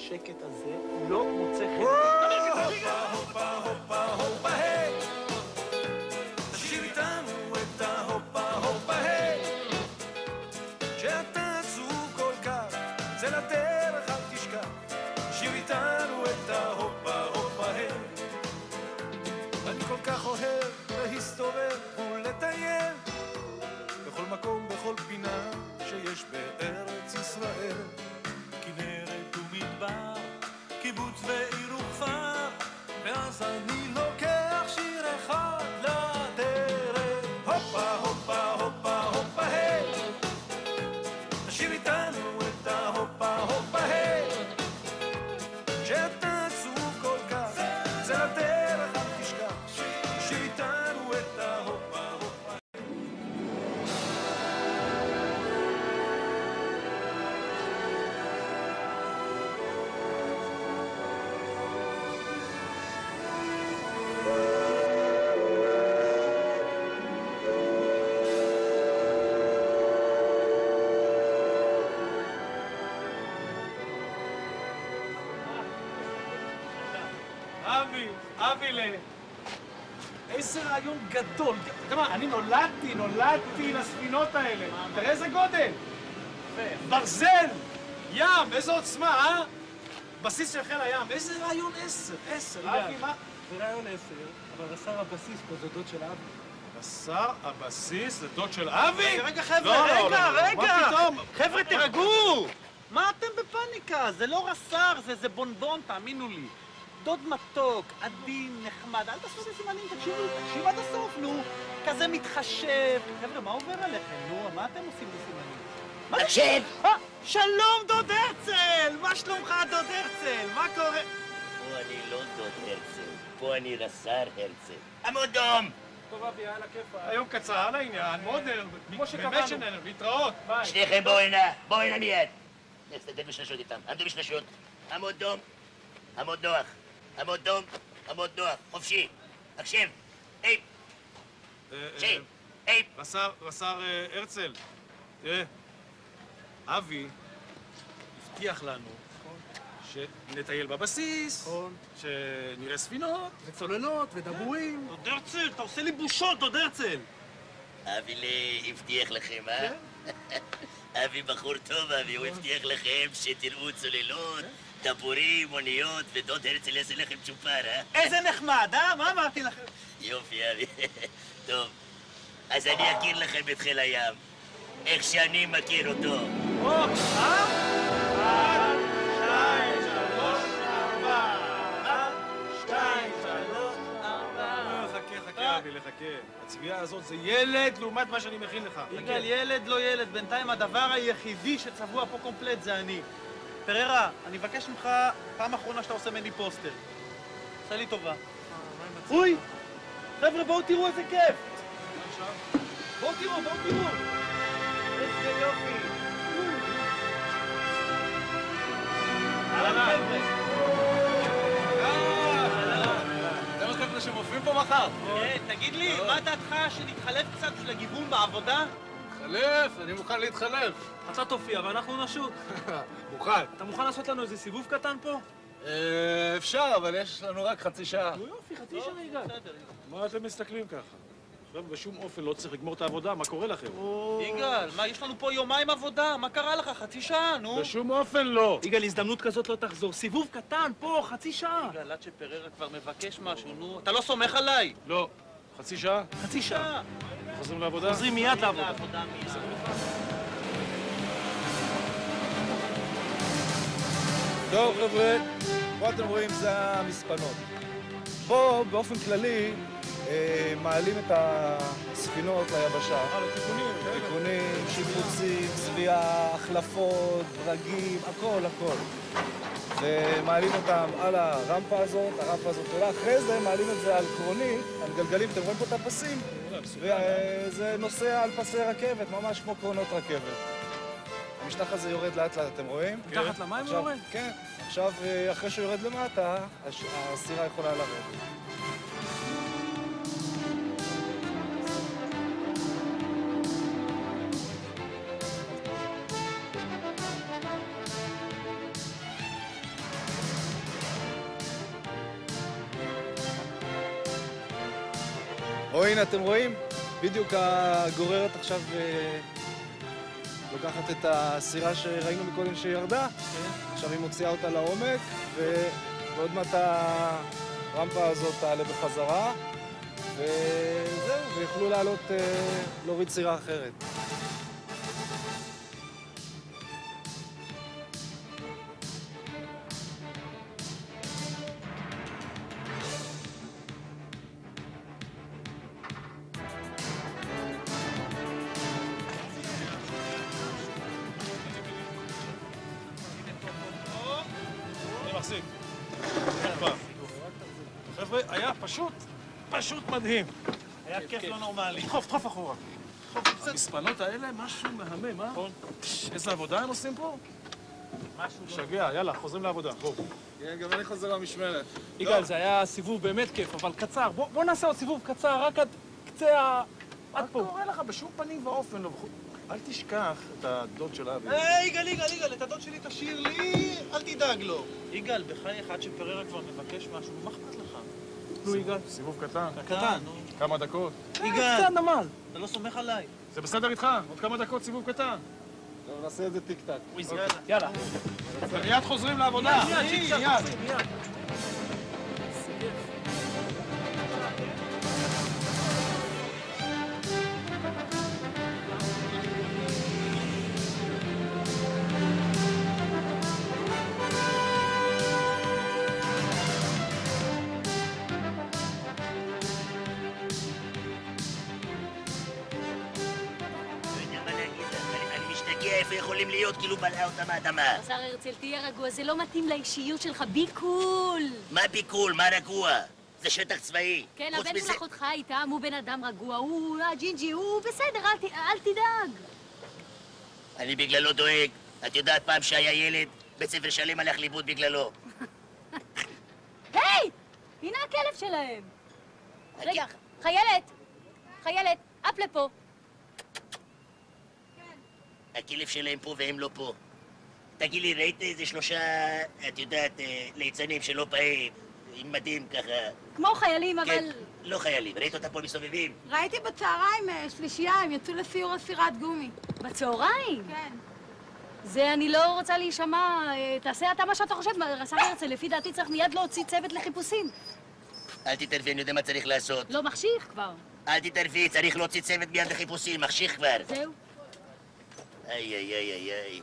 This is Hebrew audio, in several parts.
השקט הזה לא מוצא חן. הופה, הופה, הופה, הופה, היי! תשאיר איתנו את ההופה, הופה, היי! שאתה עצוב כל כך, זה לדרך אל תשכח. תשאיר איתנו את ההופה, הופה, היי! אני כל כך אוהב להסתובב ולטייל בכל מקום, בכל פינה שיש בארץ ישראל. כנרת ומדבר, קיבוץ ועיר וכפר, ואז אני לוקח שיר אחד לדרך. הופה, הופה, הופה, הופה, היי! תשאיר איתנו את ההופה, הופה, היי! שאתה עצוב כל כך, זה לדרך אל תשכח. תשאיר איתנו את ההופה, הופה. אבילה, איזה רעיון גדול. אתה יודע מה, אני נולדתי לספינות האלה. תראה איזה גודל. ברזל, ים, איזו עוצמה, אה? בסיס של חיל הים, איזה רעיון 10. אבי, מה? זה רעיון 10, אבל רס"ר הבסיס פה זה דוד של אבי. רס"ר הבסיס זה דוד של אבי? רגע, חבר'ה, רגע! מה פתאום? חבר'ה, תירגעו! מה אתם בפאניקה? זה לא רס"ר, זה בונבון, תאמינו לי. דוד מתוק, עדין, נחמד, אל תעשו לי סימנים, תקשיבו עד הסוף, נו. כזה מתחשב. חבר'ה, מה עובר עליכם? נו, מה אתם עושים בסימנים? תקשיב! שלום, דוד הרצל! מה שלומך, דוד הרצל? מה קורה? פה אני לא דוד הרצל, פה אני רס"ר הרצל. עמוד דום! טוב, אבי, היה לה כיף. היום קצר על העניין, מודרן, כמו שקבענו. באמת שנהנו, להתראות. ביי. שניכם בואו הנה מיד. נסתדר בשלשות איתם, עמדו בשלשות. עמוד דום, עמוד נוח. עמוד דום, עמוד נוח, חופשי. הקשב, היי. היי. רס"ר הרצל, תראה, אבי הבטיח לנו שנטייל בבסיס, שנראה ספינות. וצוללות ודבורים. דוד הרצל, אתה עושה לי בושות, דוד הרצל! אבי הבטיח לכם, אה? אבי בחור טוב, אבי, הוא הבטיח לכם שתראו צוללות, דבורים, אוניות, ודוד הרצל יעשה לכם צ'ופר, אה? איזה נחמד, אה? מה אמרתי לכם? יופי, אבי. טוב, אז אני אכיר לכם את חיל הים, איך שאני מכיר אותו. חכה, אבי, לחכה. הצביעה הזאת זה ילד לעומת מה שאני מכין לך. יגאל, ילד לא ילד, בינתיים הדבר היחידי שצבוע פה קומפלט זה אני. פררה, אני מבקש ממך פעם אחרונה שאתה עושה מני פוסטר. עושה לי טובה. אוי! חבר'ה, בואו תראו איזה כיף! בואו תראו! איזה יופי! אהלן חבר'ה! זה מה שאתם שמופיעים פה מחר? כן, תגיד לי, מה דעתך שנתחלף קצת של הגיוון בעבודה? להתחלף? אני מוכן להתחלף. אתה תופיע ואנחנו נשוט. מוכן. אתה מוכן לעשות לנו איזה סיבוב קטן פה? אפשר, אבל יש לנו רק חצי שעה. יופי, חצי שעה יגאל. מה אתם מסתכלים ככה? עכשיו בשום אופן לא צריך לגמור את העבודה, מה קורה לכם? יגאל, מה, יש לנו פה יומיים עבודה, מה קרה לך? חצי שעה, נו. בשום אופן לא! יגאל, הזדמנות כזאת לא תחזור. סיבוב קטן, פה, חצי שעה. יגאל, עד שפררה כבר מבקש משהו, נו. אתה לא סומך עליי? לא. חצי שעה? חצי שעה. חוזרים לעבודה? חוזרים מיד לעבודה. טוב חבר'ה, פה אתם רואים זה המספנות. פה באופן כללי מעלים את הספינות ליבשה. תיקונים, שיפוצים, צביעה, החלפות, ברגים, הכל. ומעלים אותם על הרמפה הזאת, עולה. אחרי זה מעלים את זה על קרוני, על גלגלים, אתם רואים פה את הפסים. וזה נוסע על פסי רכבת, ממש כמו קרונות רכבת. המשטח הזה יורד לאט לאט, אתם רואים? מתחת למים הוא יורד? כן. עכשיו, אחרי שהוא יורד למטה, הסירה יכולה לרדת. או הנה, אתם רואים? בדיוק הגוררת עכשיו לוקחת את הסירה שראינו מקודם שירדה, עכשיו היא מוציאה אותה לעומק, ועוד מעט הרמפה הזאת תעלה בחזרה, וזהו, ויוכלו לעלות, להוריד סירה אחרת. חבר'ה, היה פשוט מדהים. היה כיף לא נורמלי. דחוף אחורה. המספנות האלה, משהו מהמם, אה? איזה עבודה הם עושים פה? משהו שגע, יאללה, חוזרים לעבודה, בואו. כן, גם אני חוזר למשמרת. יגאל, זה היה סיבוב באמת כיף, אבל קצר. בוא נעשה עוד סיבוב קצר, רק עד קצה עד פה. מה קורה לך? בשום פנים ואופן לא. אל תשכח את הדוד של אבי. יגאל, את הדוד שלי תשאיר לי, אל תדאג לו. יגאל, בחייך, עד שפררה כבר מבקש משהו, מה אכפת לך? נו, יגאל. סיבוב קטן. קטן, נו. כמה דקות. יגאל, קצת נמל. אתה לא סומך עליי. זה בסדר איתך? עוד כמה דקות סיבוב קטן. טוב, נעשה את זה טיק טק. יאללה. מיד חוזרים לעבודה. מיד. איפה יכולים להיות כאילו בלעה אותם האדמה? השר הרצל, תהיה רגוע, זה לא מתאים לאישיות שלך, בי קול. מה ביקול? מה רגוע? זה שטח צבאי. כן, חוץ הבן מזה- של אחותך איתם, הוא בן אדם רגוע, הוא הג'ינג'י, הוא בסדר, אל תדאג. אני בגללו דואג. את יודעת פעם שהיה ילד, בית ספר שלם הלך לאיבוד בגללו. היי! הנה הכלב שלהם. רגע, חיילת, אפ לפה. הכלב שלהם פה והם לא פה. תגידי, ראית איזה 3, את יודעת, ליצנים שלא פעם, עם מדים ככה? כמו חיילים, כן, אבל... לא חיילים. ראית אותם פה מסתובבים? ראיתי בצהריים שלישייה, הם יצאו לסיור על סירת גומי. בצהריים? כן. זה אני לא רוצה להישמע, תעשה אתה מה שאתה חושב, השר הרצל, לפי דעתי צריך מיד להוציא צוות לחיפושים. אל תתערבי, אני יודע מה צריך לעשות. לא מחשיך כבר. אל תתערבי, צריך להוציא צוות מיד לחיפושים, מחשיך כבר. זהו. איי.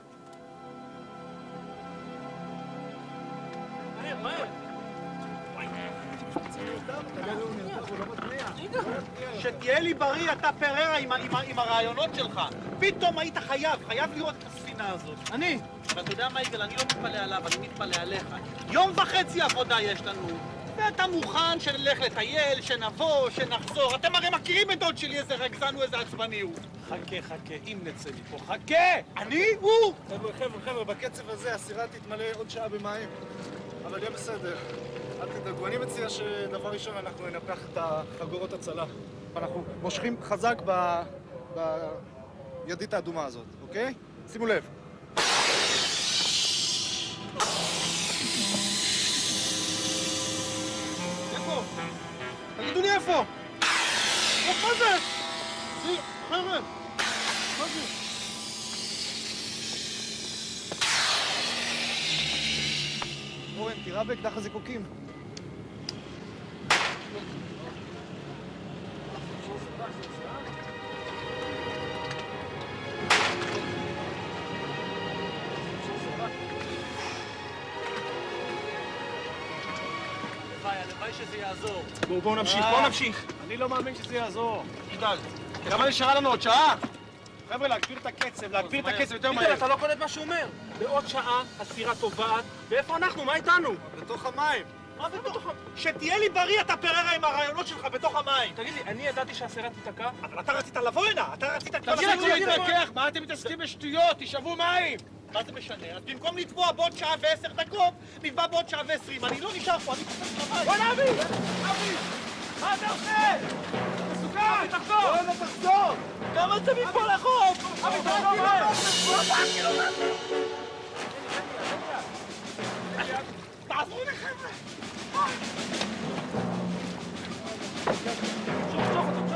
שתהיה לי בריא, אתה פררה עם הרעיונות שלך. פתאום היית חייב לראות את הספינה הזאת. אני. ואתה יודע מה, יגאל, אני לא מתפלא עליו, אני מתפלא עליך. 1.5 יום עבודה יש לנו, ואתה מוכן שנלך לטייל, שנבוא, שנחזור. אתם הרי מכירים את דוד שלי, איזה רגזן הוא, איזה עצבני הוא. חכה, אם נצא מפה, חכה! אני? הוא! חבר'ה, בקצב הזה הסירה תתמלא עוד שעה במים. אבל יהיה בסדר. אל תדאגו, אני מציע שדבר ראשון אנחנו ננפח את החגורות הצלה. אנחנו מושכים חזק בידית האדומה הזאת, אוקיי? שימו לב. איפה? תגידו לי איפה? מה זה? חבר'ה, מה זה? אורן, תירה באקדח הזיקוקים. הלוואי שזה יעזור. בואו נמשיך. אני לא מאמין שזה יעזור. יגאל, כמה נשארה לנו? עוד שעה? חבר'ה, להגביר את הקצב יותר מהר. אתה לא קולט מה שהוא אומר. בעוד שעה הסירה טובעת, ואיפה אנחנו? מה איתנו? בתוך המים. מה בתוך... שתהיה לי בריא, אתה פררה עם הרעיונות שלך בתוך המים. תגיד לי, אני ידעתי שהסירה תיתקע? אבל אתה רצית לבוא הנה, אתה רצית... תפסיקו להתווכח, מה אתם מתעסקים בשטויות? תשאבו מים! מה זה משנה? אז במקום לטבוע בעוד שעה ו10 דקות, נטבע בעוד שעה ו20. אני לא נשאר פה, אני קופץ למים. בוא נביא! מה אתה עושה? מסוכן! אבי, תחזור! כמה זה מפה לחוף? אבי, תעזרו לי חבר'ה! שוב אותו.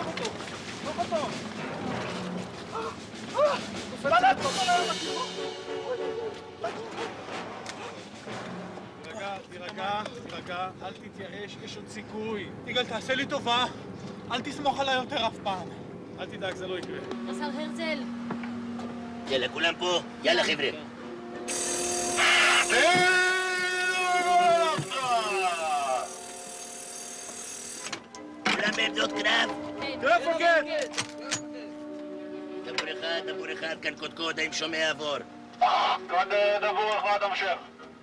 תירגע, אל תתייאש, יש עוד סיכוי. יגאל, תעשה לי טובה. אל תסמוך עליי יותר אף פעם. אל תדאג, זה לא יקרה. רס"ר הרצל. יאללה, כולם פה? יאללה, חבר'ה. כולם בעמדות קרב? כן, מפקד! דבור אחד, כאן קודקוד, האם שומע עבור? כאן דבור אחד, המשך.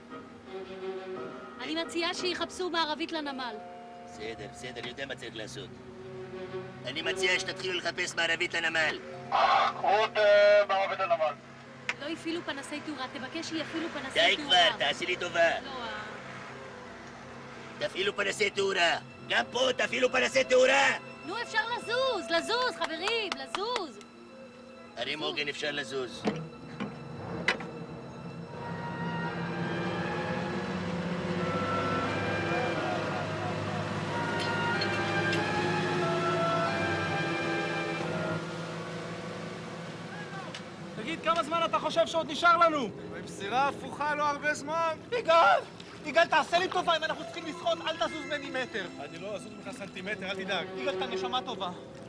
אני מציעה שיחפשו מערבית לנמל. בסדר, אני יודע מה צריך לעשות. אני מציע שתתחילו לחפש מערבית לנמל. קחו את מערבית לנמל. לא הפעילו פנסי תאורה, תבקש שיפעילו פנסי די תאורה. כבר, תעשי לי טובה. תפעילו פנסי תאורה. גם פה תפעילו פנסי תאורה. נו, אפשר לזוז, חברים, לזוז. הרי מוגן אפשר לזוז. תגיד, כמה זמן אתה חושב שעוד נשאר לנו? במסירה הפוכה לא הרבה זמן. יגאל, תעשה לי טובה, אם אנחנו צריכים לשחות, אל תזוז מילימטר. אני לא אזוז ממך סנטימטר, אל תדאג. יגאל, אתה נשמה טובה.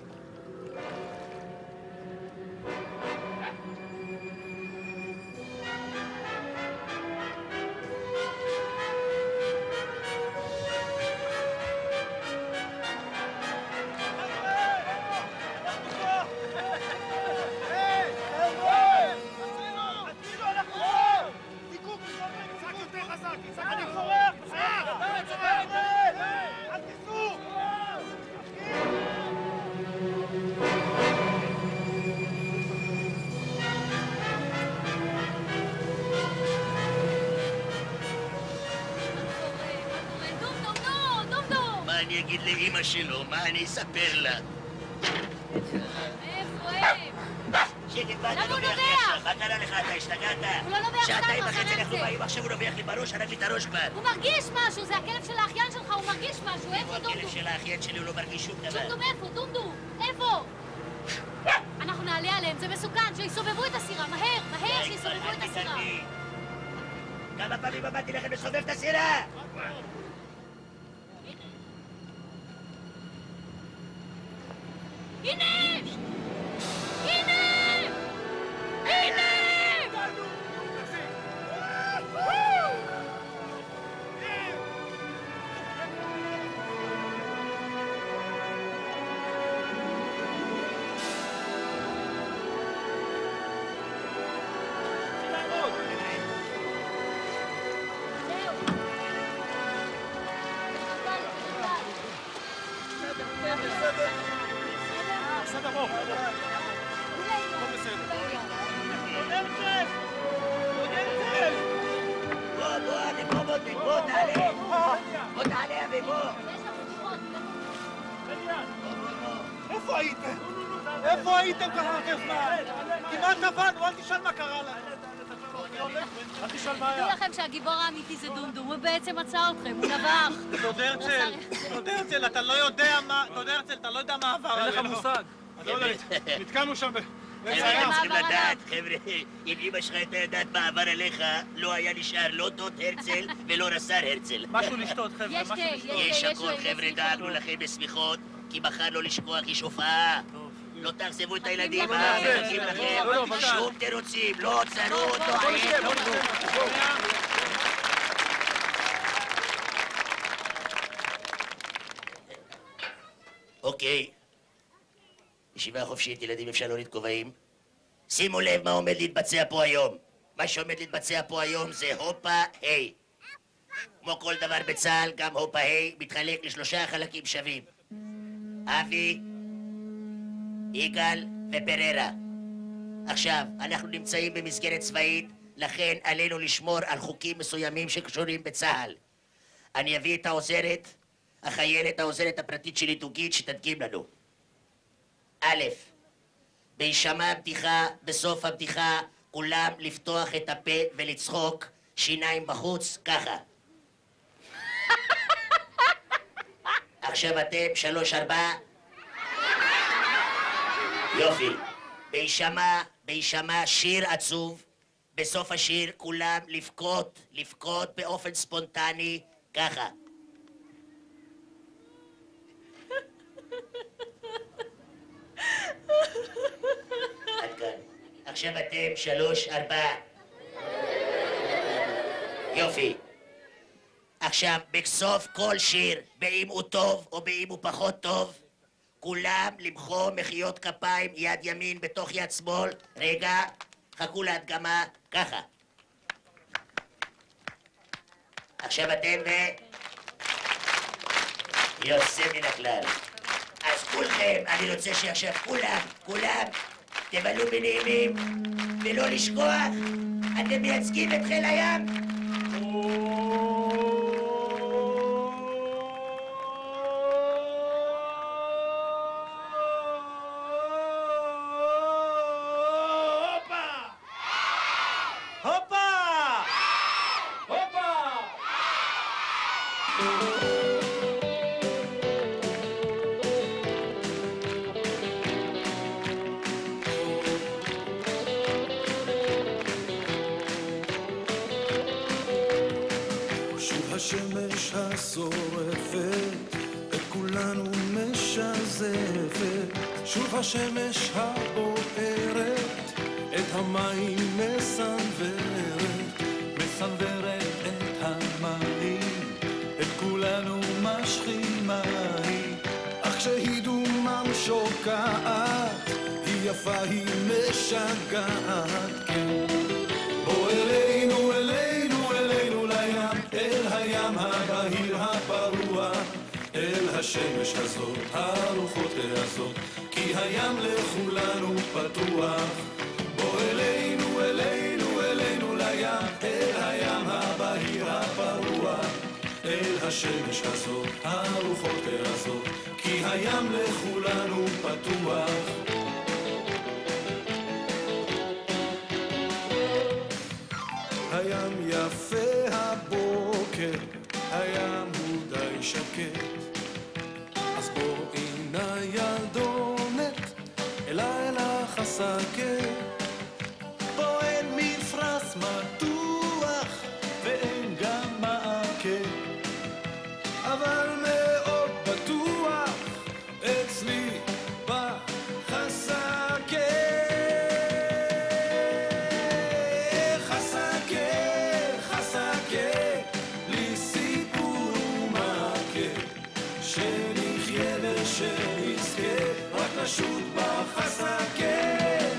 אני אגיד לאמא שלו, מה אני אספר לה? איפה הם? שקט, מה אתה למה הוא נובח לי נובח? עכשיו? מה קרה לך? אתה השתגעת? הוא לא נובח שעתיים אותנו, וחצי אנחנו זה. באים, עכשיו הוא נובח לי בראש, הרג לי את הראש כבר. הוא מרגיש משהו, זה הכלב של האחיין שלך, הוא מרגיש משהו, איפה הכלב דומדום? של האחיין שלי הוא לא מרגיש שום דבר. דומדום איפה? דומדום, איפה? אנחנו נעלה עליהם, זה מסוכן, שיסובבו את הסירה, מהר, שיסובבו את הסירה. כמה פעמים אמרתי לכם לסובב את הסירה? הנה! הנה! הנה! בוא תעלה, אבי, בוא. איפה הייתם? איפה הייתם ככה הרבה זמן? כמעט טבענו, אל תשאל מה קרה לנו. אל תשאל מה תדעו היה. לכם שהגיבור האמיתי זה דומדום, הוא בעצם עצר אתכם, הוא נבח. דוד הרצל, אתה לא יודע מה עבר עלינו. אין לך מושג. נתקענו שם באמצע חבר'ה, הים. אתם צריכים לדעת, חבר'ה, אם אמא שלך הייתה יודעת מה עבר עליך, לא היה נשאר לא דוד הרצל ולא רס"ר הרצל. משהו לשתות, חבר'ה, יש משהו תה, לשתות. יש הכל, חבר'ה, דאגנו לכם בסמיכות, כי מחר לא לשכוח יש הופעה. לא תאכזבו את הילדים, מחכים לכם. שום תירוצים, לא צרות, לא עייף, לא כלום. אוקיי. ישיבה חופשית, ילדים, אפשר להוריד כובעים. שימו לב מה עומד להתבצע פה היום. מה שעומד להתבצע פה היום זה הופה היי. כמו כל דבר בצה"ל, גם הופה היי מתחלק לשלושה חלקים שווים. אבי, יגאל ופררה. עכשיו, אנחנו נמצאים במסגרת צבאית, לכן עלינו לשמור על חוקים מסוימים שקשורים בצה"ל. אני אביא את העוזרת, החיילת העוזרת הפרטית שלי דוגית שתדגים לנו. א', בהישמע הבדיחה, בסוף הבדיחה, כולם לפתוח את הפה ולצחוק, שיניים בחוץ, ככה. עכשיו אתם, 3-4. יופי. בהישמע שיר עצוב, בסוף השיר כולם לבכות באופן ספונטני, ככה. עד כאן. עכשיו אתם 3, 4. יופי. עכשיו, בסוף כל שיר, באם הוא טוב או באם הוא פחות טוב, כולם למחוא מחיאות כפיים, יד ימין בתוך יד שמאל. רגע, חכו להדגמה, ככה. עכשיו אתם יוצא מן הכלל. אז כולכם, אני רוצה שעכשיו כולם תבלו בנעימים, ולא לשכוח, אתם מייצגים את חיל הים. השמש השורפת את כולנו משזפת, שוב השמש הבוערת את המים מסנוורת, מסנוורת את המים, את כולנו משכימה היא, אך כשהיא דומם שוקעת, היא יפה היא משגעת, כן. בוא אלינו אלינו אלינו לים, אל הים הבהיר הפרוע, אל השמש הזאת, הרוחות הזאת, כי הים לכולנו פתוח. בוא אלינו אלינו אלינו לים, אל הים הבהיר הפרוע, אל השמש הזאת, הרוחות הזאת, כי הים לכולנו פתוח. הים יפה הבוקר, הים הוא די שקט, אז בואי נא ילדונת, אליי לך הסקה. פה אין מפרש מתוח, ואין גם מעקה, אבל מאוד בטוח, אצלי בחסקה. שנזכה רק לשוט בחסקה,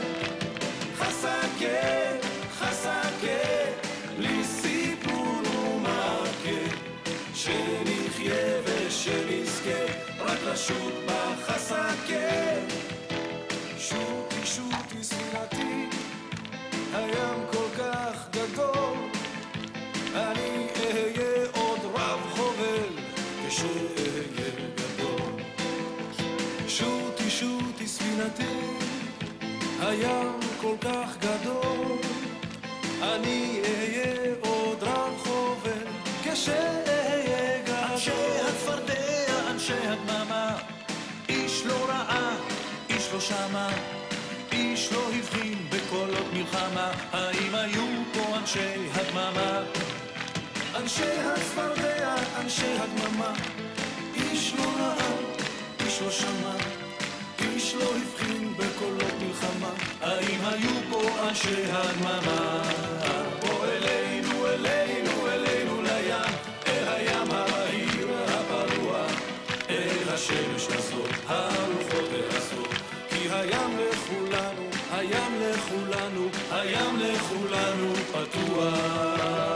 חסקה, חסקה, בלי סיפור ומעקה, שנחיה ושנזכה רק לשוט בחסקה. שוטי שוטי ספינתי, הים כל כך גדול, אני אהיה עוד רב חובל כשאהיה גדול. שוטי שוטי ספינתי, הים כל כך גדול, אני אהיה עוד רב חובל כשאהיה גדול. אנשי הצפרדע, אנשי הדממה, איש לא ראה, איש לא שמע, איש לא הבחין בקולות מלחמה. האם היו פה אנשי הדממה? אנשי הצפרדע, אנשי הדממה, איש לא ראה, איש לא שמע, איש לא הבחין בקולות מלחמה. האם היו פה אנשי הדממה? בוא אלינו אלינו אלינו לים, אל הים הבהיר הפרוע, אל השמש הזאת, הרוחות הזאת, כי הים לכולנו, הים לכולנו, הים לכולנו פתוח.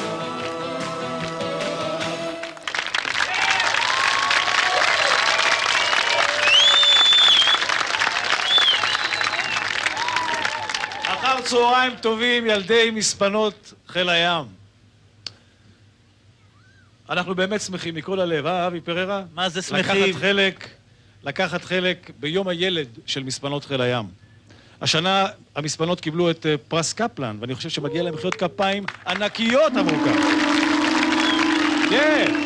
אחר צהריים טובים, ילדי מספנות חיל הים. אנחנו באמת שמחים מכל הלב, אבי פררה? מה זה שמחים? לקחת חלק ביום הילד של מספנות חיל הים. השנה המספנות קיבלו את פרס קפלן, ואני חושב שמגיע להם מחיאות כפיים ענקיות עבור כך. כן!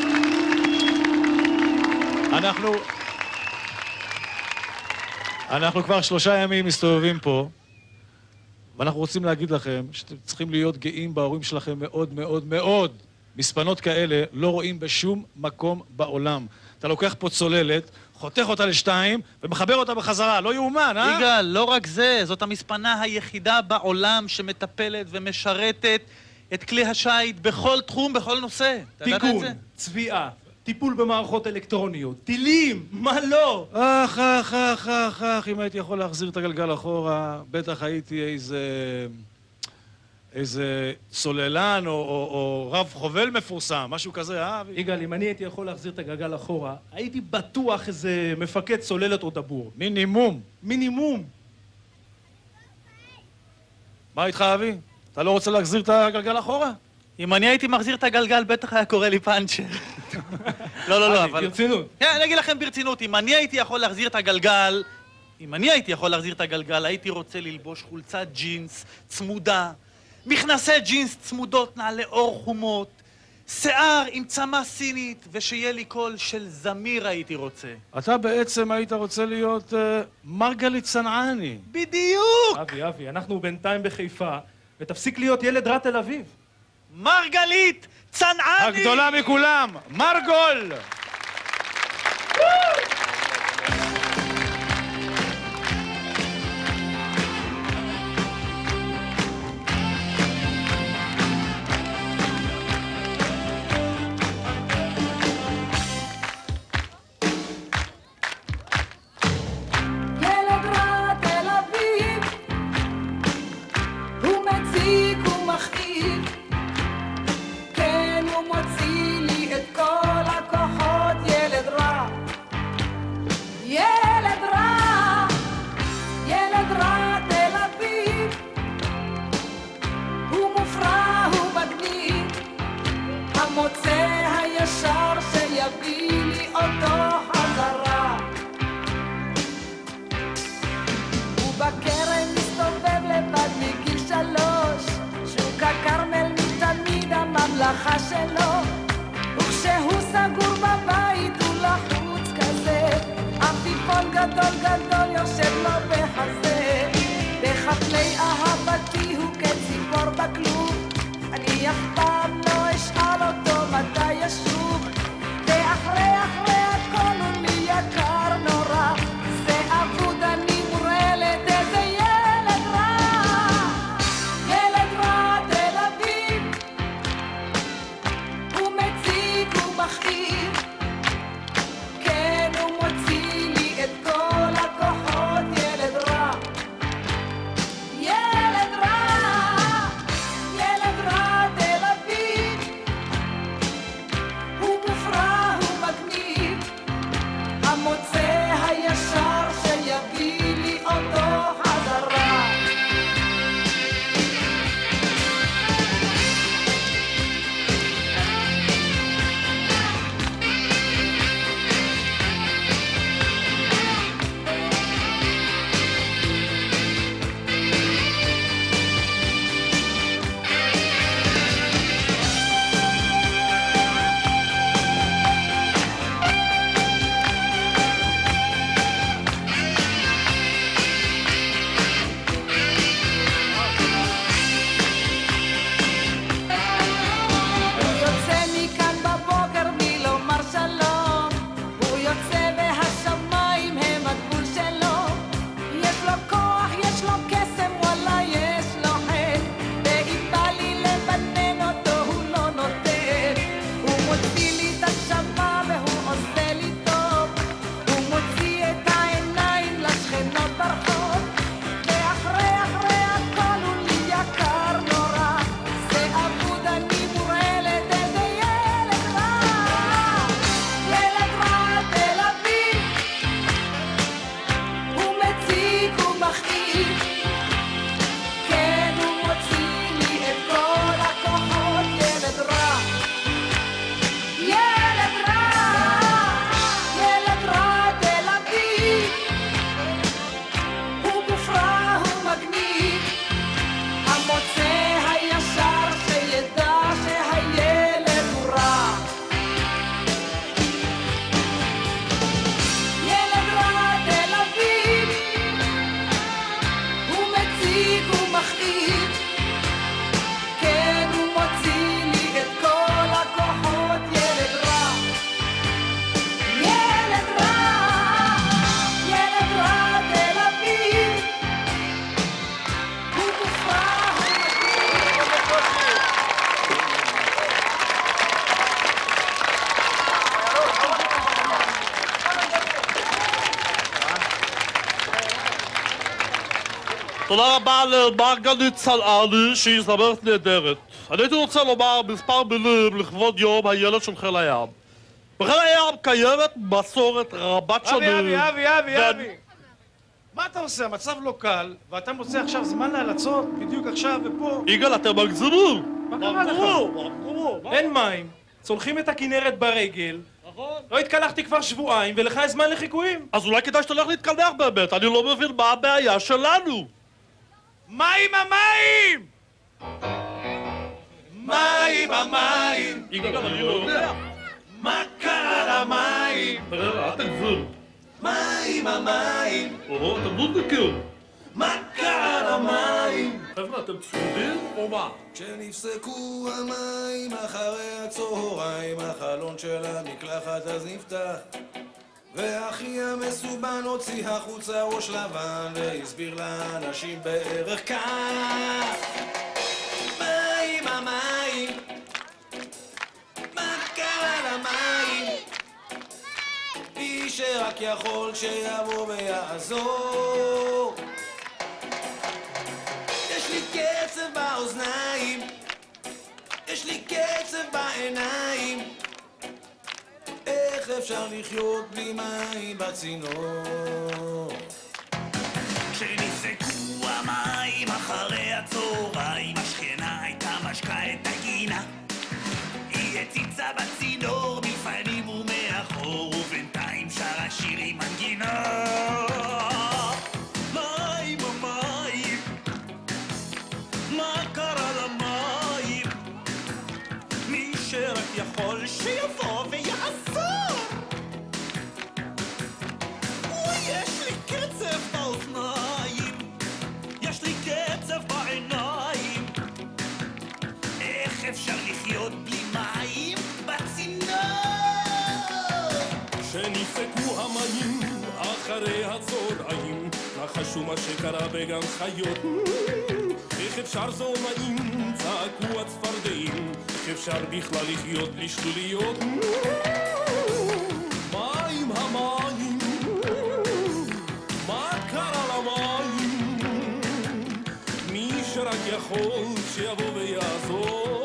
אנחנו כבר 3 ימים מסתובבים פה, ואנחנו רוצים להגיד לכם שאתם צריכים להיות גאים בהורים שלכם מאוד מאוד מאוד, מספנות כאלה לא רואים בשום מקום בעולם. אתה לוקח פה צוללת, חותך אותה לשתיים ומחבר אותה בחזרה, לא יאומן, אה? יגאל, לא רק זה, זאת המספנה היחידה בעולם שמטפלת ומשרתת את כלי השיט בכל תחום, בכל נושא. תיקון, צביעה, טיפול במערכות אלקטרוניות, טילים, מה לא? אך, אם הייתי יכול להחזיר את הגלגל אחורה, בטח הייתי איזה צוללן או רב חובל מפורסם, משהו כזה, אה? יגאל, אם אני הייתי יכול להחזיר את הגלגל אחורה, הייתי בטוח איזה מפקד צוללת או דבור. מינימום. מה איתך, אבי? אתה לא רוצה להחזיר את הגלגל אחורה? אם אני הייתי מחזיר את הגלגל, בטח היה קורא לי פאנצ'ר. לא, אבל... ברצינות. כן, אני אגיד לכם ברצינות, אם אני הייתי יכול להחזיר את הגלגל, הייתי רוצה ללבוש חולצת ג'ינס צמודה, מכנסי ג'ינס צמודות, נעלי אור חומות, שיער עם צמה סינית, ושיהיה לי קול של זמיר הייתי רוצה. אתה בעצם היית רוצה להיות מרגלית צנעני. בדיוק! אבי, אנחנו בינתיים בחיפה, ותפסיק להיות ילד רע תל אביב. מרגלית צנעני! הגדולה מכולם, מרגול! תודה רבה למרגלית צנעני שהיא זמרת נהדרת. אני הייתי רוצה לומר מספר מילים לכבוד יום הילד של חיל הים. בחיל הים קיימת מסורת רבת שנים. אבי, מה אתה עושה? המצב לא קל, ואתה מוצא עכשיו זמן להלצות, בדיוק עכשיו ופה. יגאל, אתם מגזימים. מה קרה לך? אין מים, צולחים את הכנרת ברגל. לא התקלחתי כבר שבועיים, ולך יש זמן לחיקויים. אז אולי כדאי שתלך להתקלח באמת, אני לא מבין מה הבעיה שלנו. מה עם המים? מה עם המים? יגאל, אני לא יודע. מה קרה למים? אל תגזים. מה עם המים? אתם נודניקים. מה קרה למים? חבר'ה, אתם צפודים או מה? כשנפסקו המים אחרי הצהריים, החלון של המקלחת אז נפתח, ואחי המסובן הוציא החוצה ראש לבן והסביר לאנשים בערך כך: מה עם המים? מה קרה למים? מי שרק יכול שיבוא ויעזור. יש לי קצב באוזניים, יש לי קצב בעיניים, איך אפשר לחיות בלי מים בצינור? כשנפסקו המים אחרי הצהריים, השכנה הייתה משקה את הגינה, היא הציצה בצינור מלפנים ומאחור, ובינתיים שרה שיר עם מנגינה. מים המים, מה קרה למים? מי שרק יכול שיבוא ויעזור. יש לי קצב באוזניים, יש לי קצב בעיניים, איך אפשר לחיות בלי מים בצינור? כשנפסקו המים אחרי הצהריים, נחשו מה שקרה בגן חיות. איך אפשר זו נעים? צעקו הצפרדעים, איך אפשר בכלל לחיות בלי שלוליות? מים המים, מה קרה למים? מי שרק יכול שיבוא ויעזור.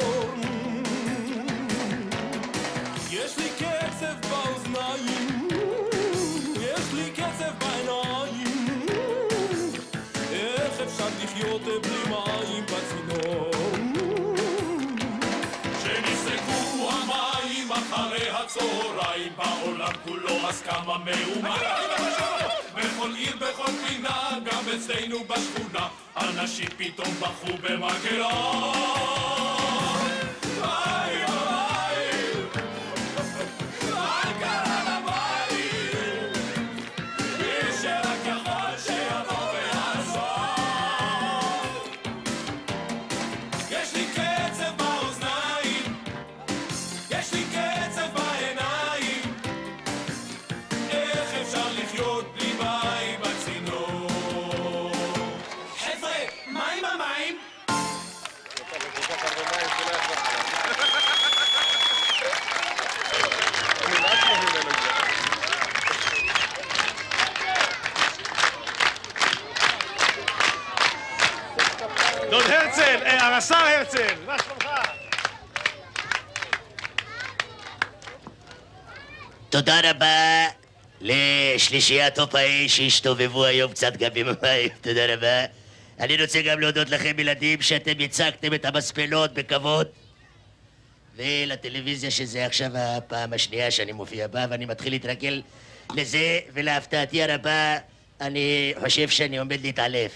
יש לי קצב באוזניים, יש לי קצב בעיניים, איך אפשר לחיות בלי מים בצינור? כשנפסקו המים אחרי הצהריים, בעולם כולו אז קמה מהומה. בכל עיר, בכל פינה, גם אצלנו בשכונה, אנשים פתאום בחו במקהלה. דוד הרצל, השר הרצל, מה שלומך? תודה רבה לשלישיית אופאי שהשתובבו היום קצת גם עם המים, תודה רבה. אני רוצה גם להודות לכם ילדים שאתם ייצגתם את המספנות בכבוד, ולטלוויזיה שזה עכשיו הפעם השנייה שאני מופיע בה, ואני מתחיל להתרגל לזה, ולהפתעתי הרבה אני חושב שאני עומד להתעלף.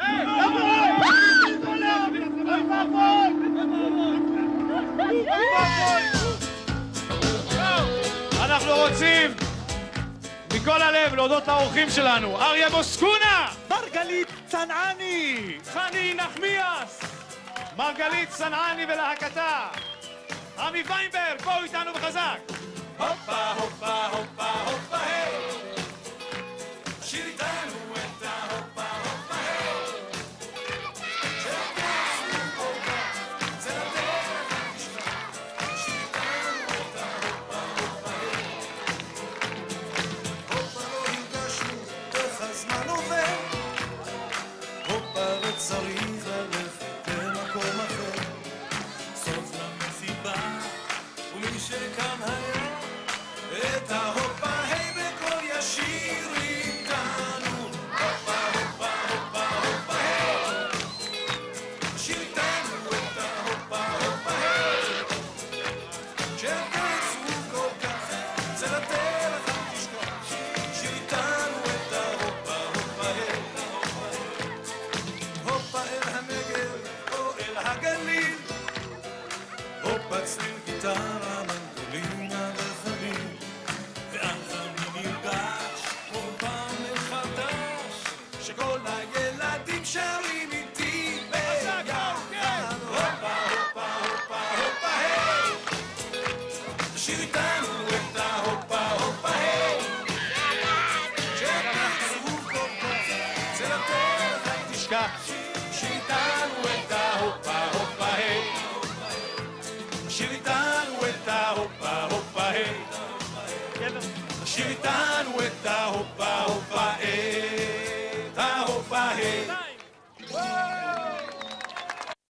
אנחנו רוצים מכל הלב להודות לאורחים שלנו: אריה בוסקונה, מרגלית צנעני, חני נחמיאס, מרגלית צנעני ולהקתה, עמי ויינברג, בואו איתנו בחזק. הופה הופה הופה הופה היי, שיר איתנו את ההופה הופה היי, שתעשו הופה, זה לדרך תשכח, שיר איתנו את ההופה הופה היי. הופה לא הרגשנו איך הזמן עובר, הופה בצליל גיטרה